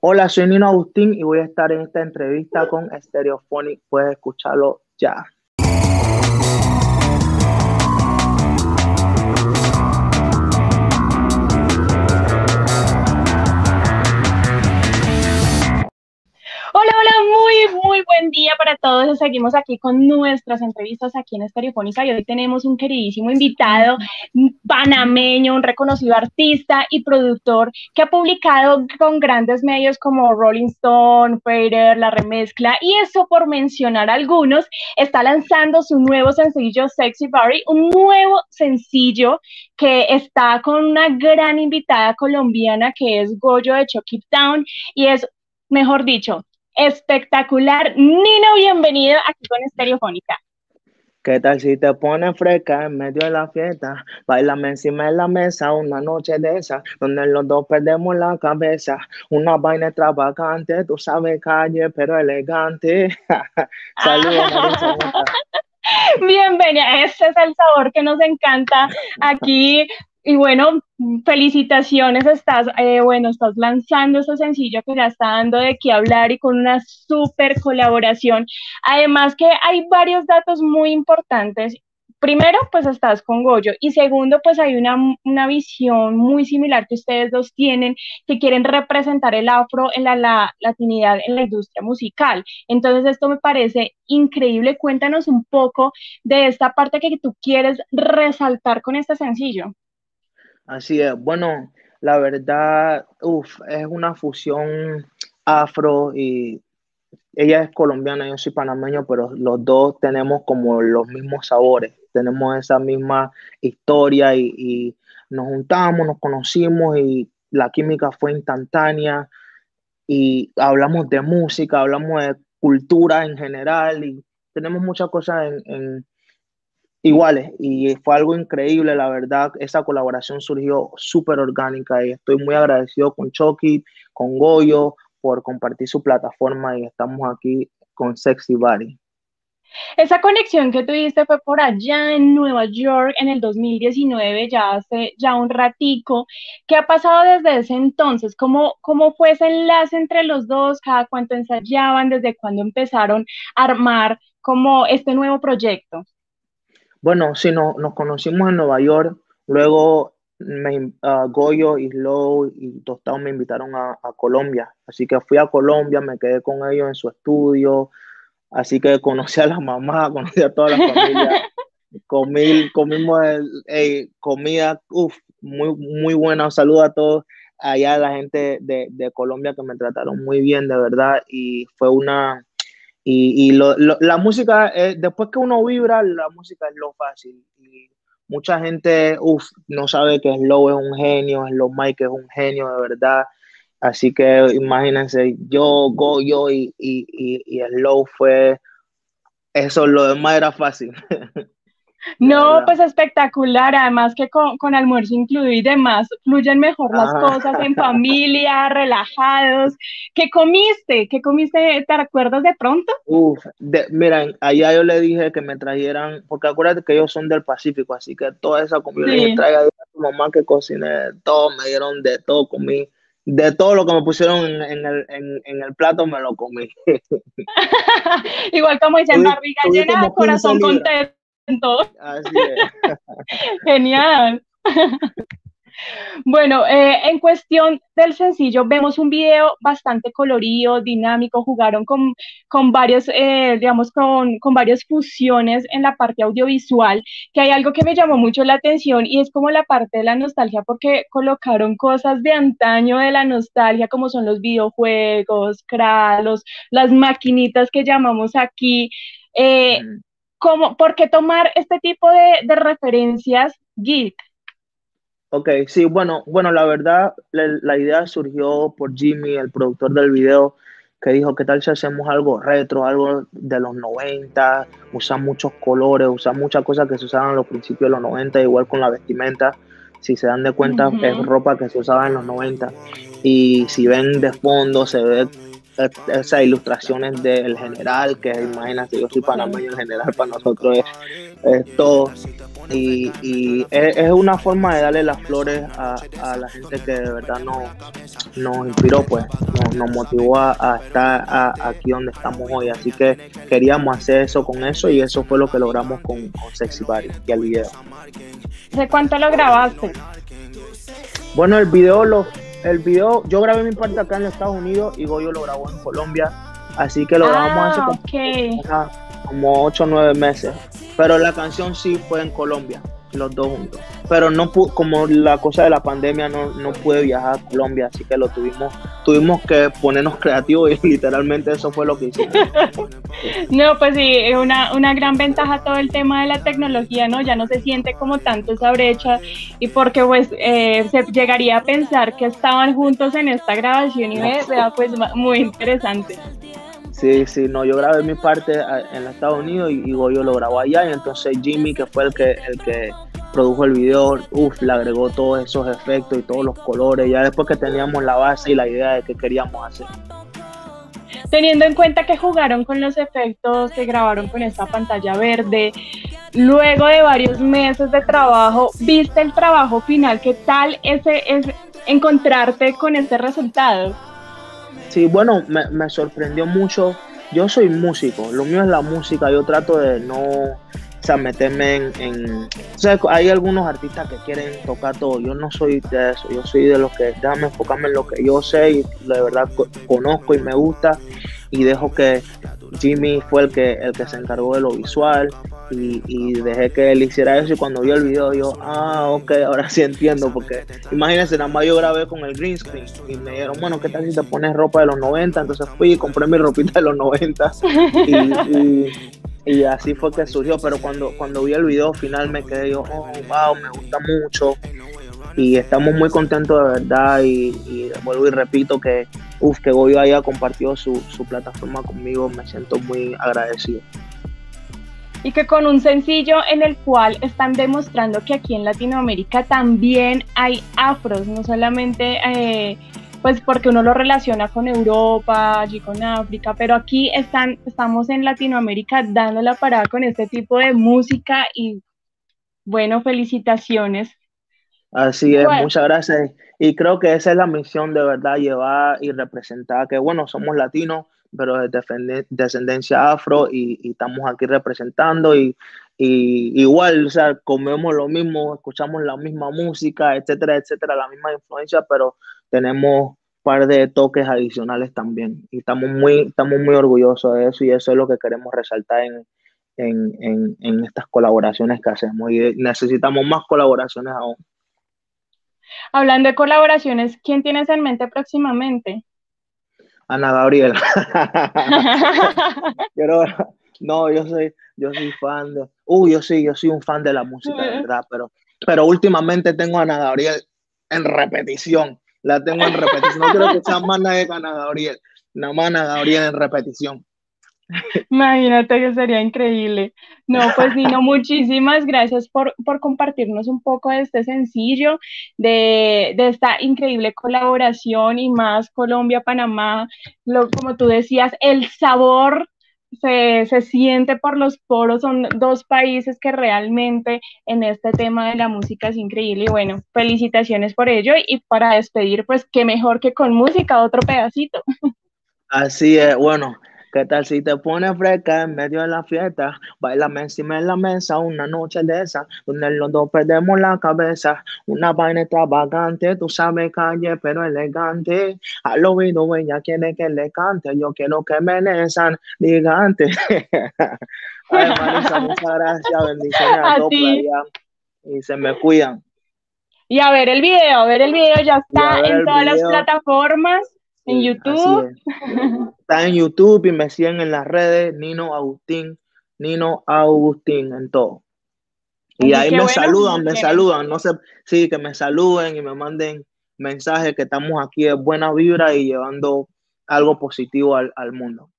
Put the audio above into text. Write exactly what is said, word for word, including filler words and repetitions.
Hola, soy Nino Agustín y voy a estar en esta entrevista con Stereophonic. Puedes escucharlo ya. Hola, hola, muy, muy buen día para todos. Seguimos aquí con nuestras entrevistas aquí en Estereofónica y hoy tenemos un queridísimo invitado un panameño, un reconocido artista y productor que ha publicado con grandes medios como Rolling Stone, Fader, La Remezcla y eso por mencionar algunos. Está lanzando su nuevo sencillo Sexy Body, un nuevo sencillo que está con una gran invitada colombiana que es Goyo de Chuck It Down y es, mejor dicho, espectacular. Nino, bienvenido aquí con Estereofónica. ¿Qué tal si te pones fresca en medio de la fiesta? Bailame encima de la mesa una noche de esa, donde los dos perdemos la cabeza. Una vaina extravagante, tú sabes, calle, pero elegante. Saludos, Marisa. Bienvenida, ese es el sabor que nos encanta aquí. Y bueno, felicitaciones, estás, eh, bueno, estás lanzando ese sencillo que ya está dando de qué hablar y con una súper colaboración. Además que hay varios datos muy importantes. Primero, pues estás con Goyo y segundo, pues hay una, una visión muy similar que ustedes dos tienen, que quieren representar el afro en la, la latinidad en la industria musical. Entonces esto me parece increíble. Cuéntanos un poco de esta parte que tú quieres resaltar con este sencillo. Así es. Bueno, la verdad, uf, es una fusión afro y ella es colombiana, yo soy panameño, pero los dos tenemos como los mismos sabores, tenemos esa misma historia y, y nos juntamos, nos conocimos y la química fue instantánea y hablamos de música, hablamos de cultura en general y tenemos muchas cosas en, en iguales y fue algo increíble, la verdad, esa colaboración surgió súper orgánica y estoy muy agradecido con Chucky, con Goyo por compartir su plataforma y estamos aquí con Sexy Body. Esa conexión que tuviste fue por allá en Nueva York en el dos mil diecinueve, ya hace ya un ratico. ¿Qué ha pasado desde ese entonces? ¿Cómo, cómo fue ese enlace entre los dos? ¿Cada cuánto ensayaban? ¿Desde cuándo empezaron a armar como este nuevo proyecto? Bueno, sí, no, nos conocimos en Nueva York, luego me, uh, Goyo y Slow y Tostado me invitaron a, a Colombia, así que fui a Colombia, me quedé con ellos en su estudio, así que conocí a la mamá, conocí a toda la familia. Comí, comimos el, eh, comida, uf, muy, muy buena. Un saludo a todos allá, la gente de, de Colombia que me trataron muy bien, de verdad. Y fue una. Y, y lo, lo, la música, eh, después que uno vibra, la música es lo fácil. Y mucha gente, uf, no sabe que Slow es un genio, Slow Mike es un genio, de verdad. Así que imagínense, yo, Goyo y, y, y, y Slow fue. Eso, lo demás era fácil, de No, verdad. pues espectacular, además que con, con almuerzo incluido y demás, fluyen mejor las Ajá. cosas en familia, relajados. ¿Qué comiste? ¿Qué comiste? ¿Te recuerdas de pronto? Uf, de, miren, allá yo le dije que me trajeran, porque acuérdate que ellos son del Pacífico, así que toda esa comida, yo le dije, Sí. traiga a tu mamá que cocine de todo, me dieron de todo, comí, de todo lo que me pusieron en, en el, en, en el plato, me lo comí. Igual como dicen, Subí, barriga subí llena, como quince corazón libras, contento. así es. Genial. Bueno, eh, en cuestión del sencillo, vemos un video bastante colorido, dinámico, jugaron con, con varios, eh, digamos, con, con varias fusiones en la parte audiovisual, que hay algo que me llamó mucho la atención y es como la parte de la nostalgia, porque colocaron cosas de antaño de la nostalgia, como son los videojuegos, Kralos, las maquinitas que llamamos aquí. Eh, Mm. ¿cómo, ¿Por qué tomar este tipo de, de referencias geek? Ok, sí, bueno, bueno, la verdad, la, la idea surgió por Jimmy, el productor del video, que dijo, ¿qué tal si hacemos algo retro, algo de los noventa, usa muchos colores, usa muchas cosas que se usaban a los principios de los noventa, igual con la vestimenta, si se dan de cuenta, es Ujú. ropa que se usaba en los noventa, y si ven de fondo, se ve eh, esas ilustraciones del general, que imagínate, yo soy Sí. panameño, el general para nosotros es, es todo. Y, y es, es una forma de darle las flores a, a la gente que de verdad nos, nos inspiró, pues, nos, nos motivó a, a estar a, aquí donde estamos hoy. Así que queríamos hacer eso con eso y eso fue lo que logramos con, con Sexy Body y el video. ¿De cuánto lo grabaste? Bueno, el video, lo, el video, yo grabé mi parte acá en Estados Unidos y Goyo lo grabó en Colombia, así que lo grabamos ah, hace como, okay. como ocho o nueve meses. Pero la canción sí fue en Colombia, los dos juntos. Pero no como la cosa de la pandemia no, no pude viajar a Colombia, así que lo tuvimos, tuvimos que ponernos creativos y literalmente eso fue lo que hicimos. No, pues sí, es una, una gran ventaja todo el tema de la tecnología, ¿no? Ya no se siente como tanto esa brecha y porque pues eh, se llegaría a pensar que estaban juntos en esta grabación y ve, vea, pues muy interesante. Sí, sí, no, yo grabé mi parte en los Estados Unidos y, y Goyo lo grabó allá y entonces Jimmy, que fue el que, el que produjo el video, uff, le agregó todos esos efectos y todos los colores, ya después que teníamos la base y la idea de qué queríamos hacer. Teniendo en cuenta que jugaron con los efectos, que grabaron con esta pantalla verde, luego de varios meses de trabajo, ¿viste el trabajo final? ¿Qué tal ese, es encontrarte con este resultado? Sí, bueno, me, me sorprendió mucho. Yo soy músico, lo mío es la música, yo trato de no, o sea, meterme en, en... O sea, hay algunos artistas que quieren tocar todo, yo no soy de eso, yo soy de los que déjame enfocarme en lo que yo sé y de verdad conozco y me gusta y dejo que Jimmy fue el que, el que se encargó de lo visual y, y dejé que él hiciera eso y cuando vi el video yo, ah, ok, ahora sí entiendo porque imagínense, nada más yo grabé con el green screen y me dijeron, bueno, ¿qué tal si te pones ropa de los noventa? Entonces fui y compré mi ropita de los noventa y, y, y así fue que surgió, pero cuando, cuando vi el video final me quedé yo, oh, wow, me gusta mucho y estamos muy contentos de verdad y, y vuelvo y repito que uf, que Goyo haya compartido su, su plataforma conmigo, me siento muy agradecido. Y que con un sencillo en el cual están demostrando que aquí en Latinoamérica también hay afros, no solamente eh, pues porque uno lo relaciona con Europa, allí con África, pero aquí están, estamos en Latinoamérica dando la parada con este tipo de música y bueno, felicitaciones. Así es, bueno, muchas gracias. Y creo que esa es la misión de verdad, llevar y representar que, bueno, somos latinos, pero de descendencia afro y, y estamos aquí representando y, y igual, o sea, comemos lo mismo, escuchamos la misma música, etcétera, etcétera, la misma influencia, pero tenemos un par de toques adicionales también y estamos muy, estamos muy orgullosos de eso y eso es lo que queremos resaltar en, en, en, en estas colaboraciones que hacemos y necesitamos más colaboraciones aún. Hablando de colaboraciones, ¿quién tienes en mente próximamente? Ana Gabriel. Pero, no, yo soy, yo soy fan de... Uh, yo sí, yo soy un fan de la música, de verdad, pero, pero últimamente tengo a Ana Gabriel en repetición. La tengo en repetición. No quiero que sea más nadie que Ana Gabriel. Nada más Ana Gabriel en repetición. Imagínate que sería increíble. No, pues Nino, muchísimas gracias por, por compartirnos un poco de este sencillo, de, de esta increíble colaboración y más Colombia-Panamá. Lo, como tú decías, el sabor se, se siente por los poros, son dos países que realmente en este tema de la música es increíble y bueno, felicitaciones por ello y para despedir, pues qué mejor que con música, otro pedacito. Así es, bueno. ¿Qué tal si te pones fresca en medio de la fiesta? Bailame encima de la mesa una noche de esa, donde los dos perdemos la cabeza. Una vaina extravagante, tú sabes calle pero elegante. Al oído ella quiere que le cante, yo quiero que me nesan gigante. Ay, Marisa, muchas gracias, bendiciones a, a todos por allá y se me cuidan. Y a ver el video, a ver el video, ya está en todas video. las plataformas. En sí, YouTube. Está en YouTube y me siguen en las redes, Nino Agustín, Nino Agustín, en todo. Y así ahí me bueno, saludan, me tienen. saludan, no sé, sí, que me saluden y me manden mensajes que estamos aquí de buena vibra y llevando algo positivo al, al mundo.